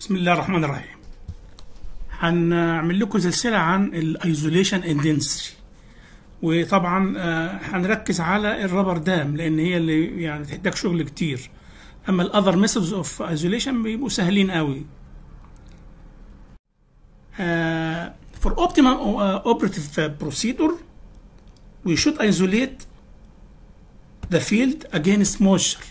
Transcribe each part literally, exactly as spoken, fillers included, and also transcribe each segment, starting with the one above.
بسم الله الرحمن الرحيم. هنعمل لكم سلسلة عن الايزوليشن اندنسي، وطبعا هنركز على الرابر دام لان هي اللي يعني تحتاج شغل كتير، اما الاذر ميثودز اوف ايزوليشن بيبقوا سهلين قوي. For optimum operative procedure we should isolate the field against moisture.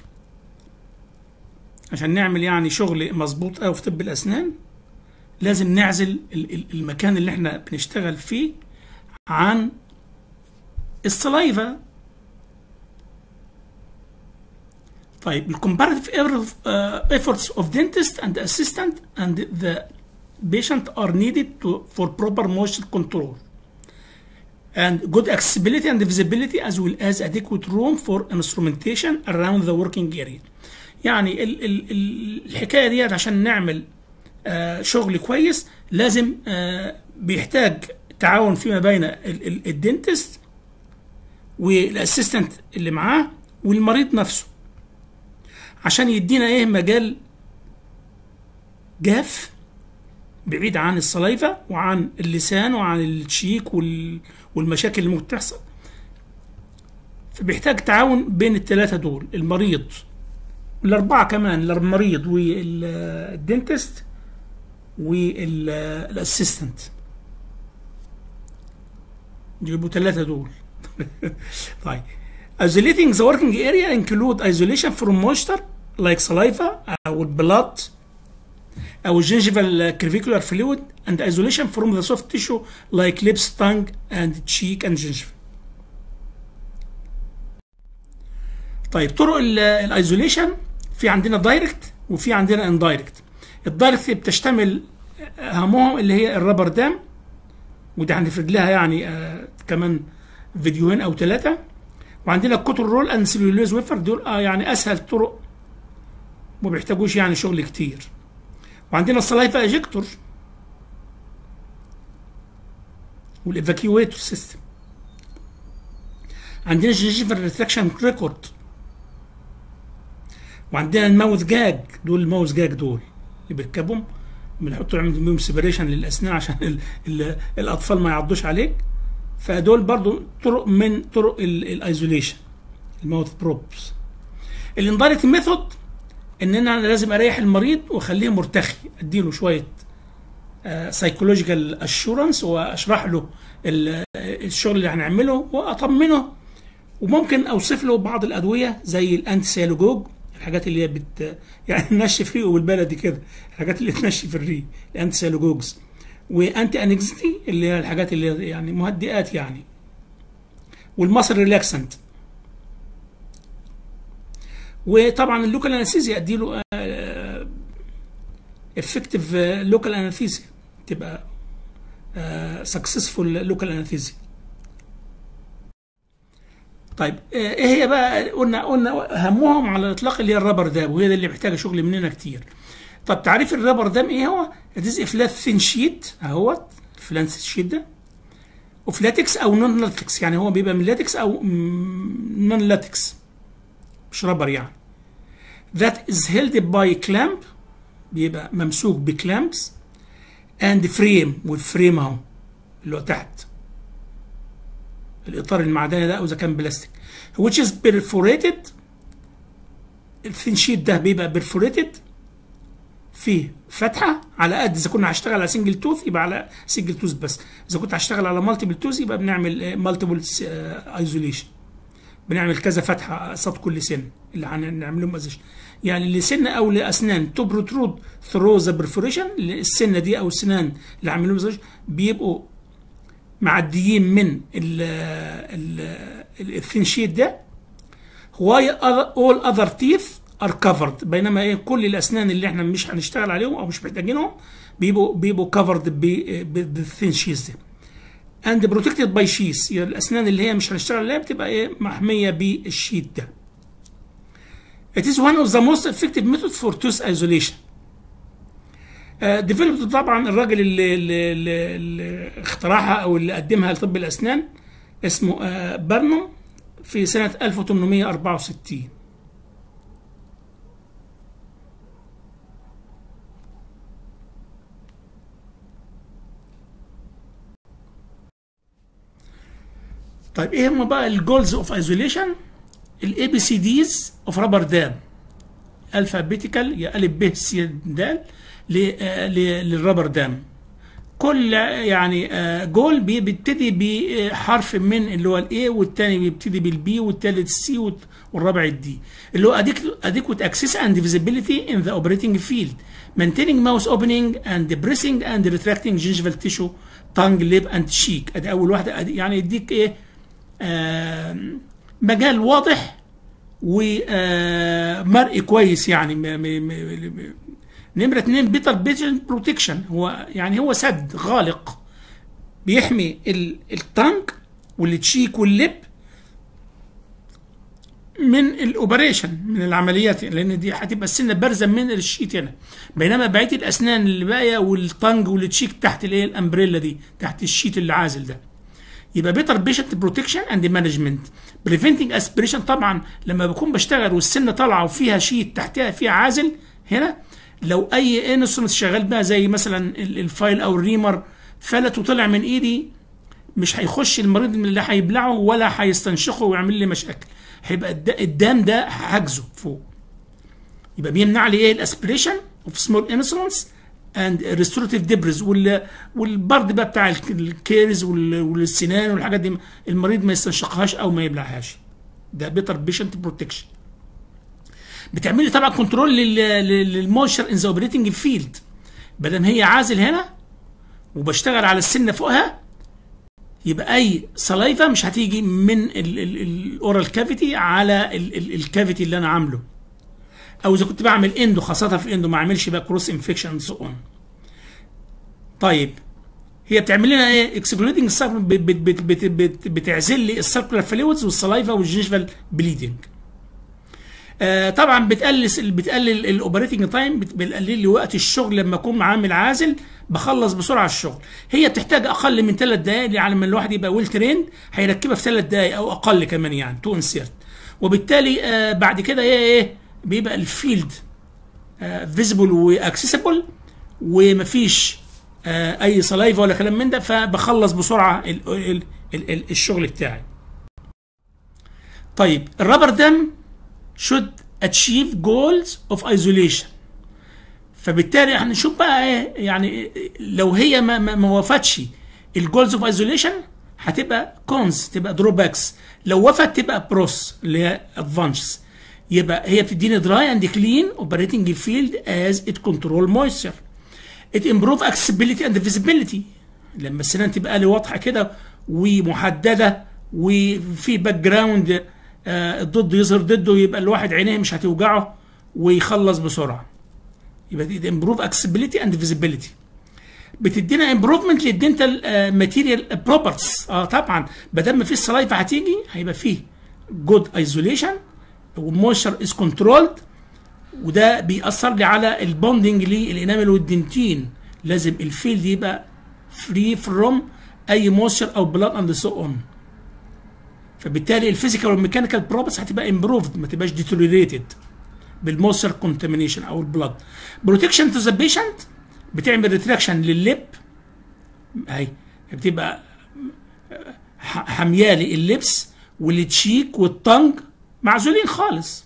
عشان نعمل يعني شغل مظبوط قوي في طب الاسنان لازم نعزل المكان اللي احنا بنشتغل فيه عن السلايفا. طيب الcomparative efforts of dentist and assistant and the patient are needed to for proper moisture control and good accessibility and visibility as well as adequate room for instrumentation around the working area. يعني ال ال ال الحكايه ديت عشان نعمل آه شغل كويس لازم آه بيحتاج تعاون فيما بين الدنتست والاسيستنت اللي معاه والمريض نفسه عشان يدينا ايه مجال جاف بعيد عن السلايفا وعن اللسان وعن الشيك والمشاكل اللي ممكن تحصل. فبيحتاج تعاون بين الثلاثه دول، المريض الاربعه كمان، المريض والدنتست والاسيستنت، يجيبوا ثلاثه دول. طيب isolating the working area include isolation from moisture like saliva او البلاد او gingival cervicular fluid and isolation from the soft tissue like lips, tongue and cheek and gingiva. طيب طرق الايزوليشن في عندنا دايركت وفي عندنا اندايركت. الدايركت بتشتمل اهمهم اللي هي الرابر دام، ودي هنفرد لها يعني آه كمان فيديوهين او ثلاثه. وعندنا الكوتون رول اند سيلولوز ويفر، دول آه يعني اسهل طرق ما بيحتاجوش يعني شغل كتير. وعندنا السلايفا اجيكتور والايفاكيويتور سيستم. عندنا الجينجيفال ريتراكشن ريكورد، وعندنا الماوث جاج. دول الماوث جاج دول اللي بيركبهم بنحطوا عندهم سيبريشن للاسنان عشان ال ال الاطفال ما يعضوش عليك. فدول برضو طرق من طرق الايزوليشن، الماوث بروبس. الاندايركت ميثود ان انا لازم اريح المريض واخليه مرتخي، اديله شويه سايكولوجيكال اشورنس واشرح له الشغل اللي هنعمله واطمنه، وممكن اوصف له بعض الادويه زي الانتي سيالوجوج، الحاجات اللي هي بت يعني تنشف ريقه بالبلدي كده، الحاجات اللي تنشف الريق، الانتي سيالوجوجز، وانتي انكزيتي اللي هي الحاجات اللي يعني مهدئات يعني، والماسل ريلاكسنت. وطبعا اللوكال انستيزيا اديله افكتيف لوكال انستيزيا، تبقى سكسسفول لوكال انستيزيا. طيب ايه هي بقى؟ قلنا قلنا اهمهم على الاطلاق اللي هي الرابر دام، وهي اللي محتاجه شغل مننا كتير. طب تعريف الرابر دام ايه هو؟ اتز افلات ثين شيت اهوت، الفلات شيت ده اوف لاتكس او نون لاتكس، يعني هو بيبقى من لاتكس او نون لاتكس مش رابر يعني. that is held by clamp، بيبقى ممسوك بكلامبس and frame، والفريم اهو اللي هو تحت الاطار المعدني ده او اذا كان بلاستيك، which is perforated. الثين شيت ده بيبقى perforated، فيه فتحه على قد اذا كنا هشتغل على سنجل توث يبقى على سنجل توث بس، اذا كنت هشتغل على مالتيبل توث يبقى بنعمل مالتيبل ايزوليشن، بنعمل كذا فتحه قصاد كل سن اللي هنعمل لهم ازيشن. يعني لسن او لاسنان تو بروترود ثرو ذا برفوريشن، السنه دي او السنان اللي عاملين لهم ازيشن بيبقوا معديين من الثين شيت ده. واي اول اذر تيث ار كفرد، بينما ايه كل الاسنان اللي احنا مش هنشتغل عليهم او مش محتاجينهم بيبقوا بيبقوا كفرد بالثين شيت ده. and protected by sheaths، يعني الاسنان اللي هي مش هنشتغل عليها بتبقى ايه محميه بالشيت ده. It is one of the most effective methods for tooth isolation. uh, developed طبعا الراجل اللي, اللي, اللي, اللي اخترعها او اللي قدمها لطب الاسنان اسمه uh, بارنوم في سنه ألف وثمانمائة وأربعة وستين. طيب ايه هم بقى الجولز اوف ايزوليشن؟ الاي بي سي ديز اوف رابر دام، الفابيتيكال يا الف ب س د للرابر دام. كل يعني جول بيبتدي بحرف من اللي هو الاي، والثاني بيبتدي بالبي، والثالث السي، والرابع الدي، اللي هو adequate access and visibility in the operating field, maintaining mouth opening and pressing and retracting gingival tissue, tongue, lip and cheek. ادي اول واحده، يعني يديك ايه آه مجال واضح ومرئي كويس يعني. نمرة اتنين بيتر بيجن بروتكشن، هو يعني هو سد غالق بيحمي التانك والتشيك واللب من الاوبريشن، من العمليات، لان دي هتبقى السنه بارزه من الشيت هنا، بينما بقيه الاسنان اللي باقيه والتانج والتشيك تحت الايه الامبريلا دي، تحت الشيت اللي عازل ده. يبقى بيتر بيشنت بروتكشن اند مانجمنت، بريفنتنج اسبريشن. طبعا لما بكون بشتغل والسنه طالعه وفيها شيت تحتها فيها عازل هنا، لو اي انسترومنت شغال بها زي مثلا الفايل او الريمر فلت وطلع من ايدي، مش هيخش المريض من اللي هيبلعه ولا هيستنشقه ويعمل لي مشاكل، هيبقى الدام ده حاجزه فوق. يبقى بيمنع لي ايه الاسبريشن اوف سمول انسترومنتس اند ريستوراتيف ديبرز، والبرد بقى بتاع الكيرز والسنان والحاجات دي المريض ما يستنشقهاش او ما يبلعهاش. ده بيتر بيشنت بروتكشن. بتعمل لي طبعا كنترول للمويشر ان ذا اوبريتنج فيلد، بدل هي عازل هنا وبشتغل على السنه فوقها، يبقى اي سلايفا مش هتيجي من الاورال كافيتي على الكافيتي اللي انا عامله. او اذا كنت بعمل اندو، خاصه في الاندو ما اعملش بقى كروس انفكشن سو اون. طيب هي بتعمل لنا ايه؟ اكسكلودنج، بتعزل لي السيركولار فلويدز والسلايفا والجينجفال بليدنج. آه طبعا بتقلل بتقلل الاوبريتنج تايم، بتقلل لي وقت الشغل. لما اكون عامل عازل بخلص بسرعه الشغل. هي بتحتاج اقل من ثلاث دقائق، يعني لما الواحد يبقى ويل تريند هيركبها في ثلاث دقائق او اقل كمان، يعني تو انسيرت. وبالتالي آه بعد كده ايه ايه بيبقى الفيلد فيزبل واكسسبل، ومفيش آه اي سلايفا ولا كلام من ده، فبخلص بسرعه ال ال ال ال الشغل بتاعي. طيب الرابر دام should achieve goals of isolation. فبالتالي هنشوف بقى ايه يعني لو هي ما ما, ما وفتش الجولز اوف ايزوليشن هتبقى كونز، تبقى دروباكس. لو وفت تبقى بروس اللي هي ادفانس. يبقى هي بتديني دراي اند كلين اوبريتنج فيلد از ات كنترول مويستشر. ات امبروف اكسسبيليتي اند فيزيبيليتي، لما السنان تبقى لي واضحه كده ومحدده وفي باك جراوند آه الضد يظهر ضده، يبقى الواحد عينيه مش هتوجعه ويخلص بسرعه. يبقى دي امبروف اكسسبيليتي اند فيزيبيليتي. بتدينا امبروفمنت للدنتال ماتيريال بروبرتيز. اه طبعا ما دام في السلايفا هتيجي هيبقى فيه جود ايزوليشن والمويستشر از كنترولد، وده بيأثر لي على البوندنج للانامل والدنتين. لازم الفيلد يبقى فري فروم اي مويستشر او بلاد اند سو اون. فبالتالي الفيزيكال والميكانيكال بروبرتيز هتبقى امبروفد، ما تبقاش ديتوريريتد بالمويستشر كونتامينيشن او البلاد. بروتكشن تو ذا بيشنت، بتعمل ريتراكشن لللب، اهي بتبقى حميالي اللبس والتشيك والتنج معزولين خالص.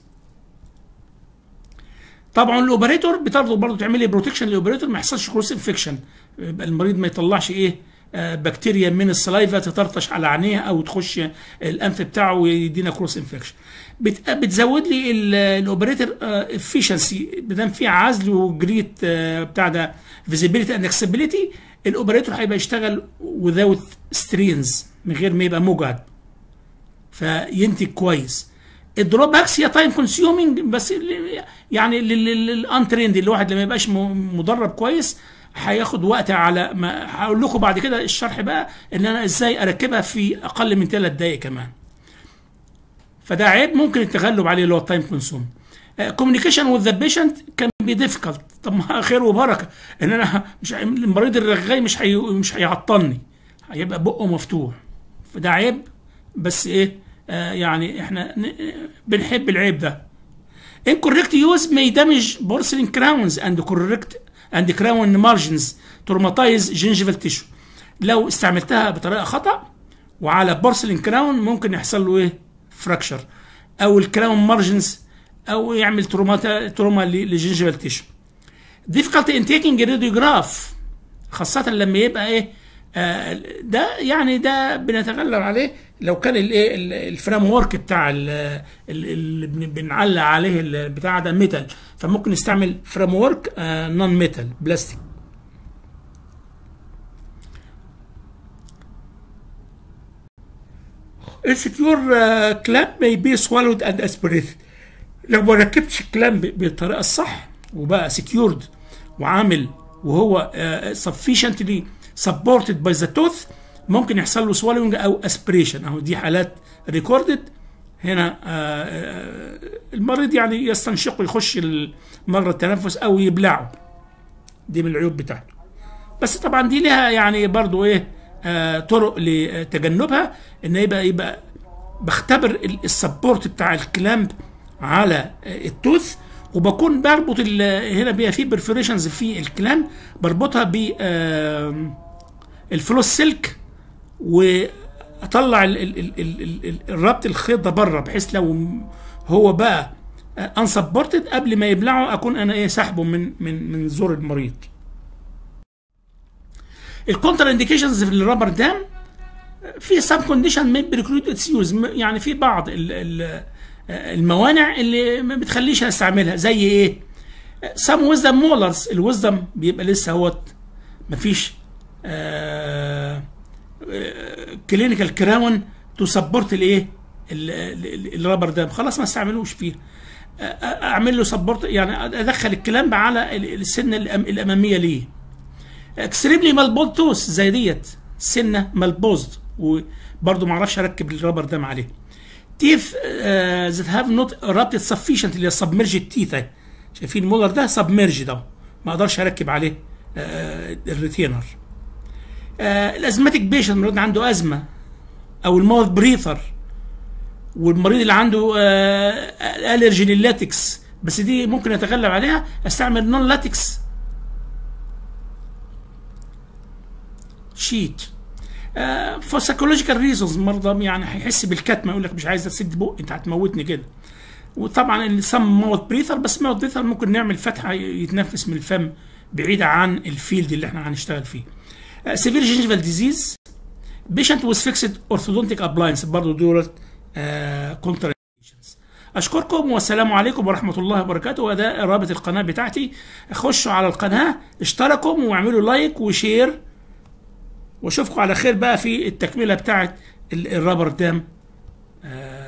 طبعا الاوبريتور بترضى برضه تعمل لي بروتكشن للاوبريتور، ما يحصلش كروس انفكشن، يبقى المريض ما يطلعش ايه آه بكتيريا من السلايفا تطرطش على عينيه او تخش الانف بتاعه ويدينا كروس انفكشن. بت بتزود لي الاوبريتور افيشنسي، ما دام في عزل وجريت آه بتاع ده فيزيبيليتي اند اكسبيليتي، الاوبريتور هيبقى يشتغل without سترينز، من غير ما يبقى مجهد، فينتج كويس. الدروباكس هي تايم كونسيومينج، بس يعني للانتريند الواحد لما يبقاش مدرب كويس هياخد وقت. على ما هقول لكم بعد كده الشرح بقى ان انا ازاي اركبها في اقل من ثلاث دقائق كمان. فده عيب ممكن التغلب عليه اللي هو التايم كونسيوم. كوميونيكيشن وذ ذا بيشنت كان بي ديفيكالت. طب ما خير وبركه ان انا مش المريض الرغاي مش هي مش هيعطلني، هيبقى بقه مفتوح، فده عيب. بس ايه آه يعني احنا بنحب العيب ده. incorrect use may damage porcelain crowns and correct and crown margins traumatize gingival tissue. لو استعملتها بطريقه خطا وعلى بورسلين كراون ممكن يحصل له ايه فراكشر، او الكراون مارجنز، او يعمل تروما تروما للجنجفال تيشو. difficulty in taking radiograph خاصة لما يبقى ايه آه ده يعني ده بنتغلب عليه لو كان الايه الفريم ورك بتاع اللي بنعلق عليه البتاع ده ميتال، فممكن نستعمل فريم ورك آه نون ميتال بلاستيك. السكيور كلامب may be swallowed and aspirated. لو ما ركبتش الكلامب بالطريقه الصح وبقى سكيورد وعامل وهو uh, sufficiently supported by the tooth، ممكن يحصل له swallowing او aspiration، اهو دي حالات ريكوردد هنا. uh, uh, المريض يعني يستنشق ويخش مجرى التنفس او يبلعه، دي من العيوب بتاعته. بس طبعا دي لها يعني برضو ايه آه طرق لتجنبها، ان يبقى يبقى بختبر السبورت بتاع الكلامب على التوث، وبكون بربط هنا بيبقى في برفوريشنز في الكلامب، بربطها ب الفلوس سلك، واطلع الربط الخيط ده بره، بحيث لو هو بقى انسبورتد قبل ما يبلعه اكون انا ايه سحبه من من من زور المريض. الكونتر انديكيشنز في الرابر دام في سب كونديشن مي بريكلود اتس يوز، يعني في بعض الموانع اللي ما بتخليش استعملها، زي ايه؟ سام ويزدم مولرز، الويزدم بيبقى لسه اهوت مفيش كلينيكال كراون تو سبورت الايه الرابر دام، خلاص ما استعملوش فيه. اعمل له سبورت، يعني ادخل الكلام على السنه الاماميه ليه. اكستريملي مالبوز توث زي ديت سنه مالبوزد، وبرضه ما اعرفش اركب الرابر دام عليه. تيث ذات هاف نوت رابطت سفيشنت، اللي هي سبمرجد تيث، شايفين المولر ده سبمرج ده ما اقدرش اركب عليه آه الريتينر. آه الازماتيك بيشنت، المريض عنده ازمه، او الماوث بريثر، والمريض اللي عنده آه الرجي لللاتكس، بس دي ممكن اتغلب عليها، استعمل نون لاتكس شيت. فور سايكولوجيكال ريزونز، مرضى يعني هيحس بالكتمه يقول لك مش عايز تسد بق انت هتموتني كده. وطبعا السم ماوث بريثر، بس ماوث بريثر ممكن نعمل فتحه يتنفس من الفم بعيده عن الفيلد اللي احنا هنشتغل فيه. سيفير جينجيفال ديزيز، بيشنت ويز فيكسد اورثودونتيك ابلاينس، برضه دولت كونتر انديكيشنز. اشكركم والسلام عليكم ورحمه الله وبركاته، وده رابط القناه بتاعتي، خشوا على القناه اشتركوا واعملوا لايك وشير، واشوفكم على خير بقى في التكمله بتاعت الرابر دام.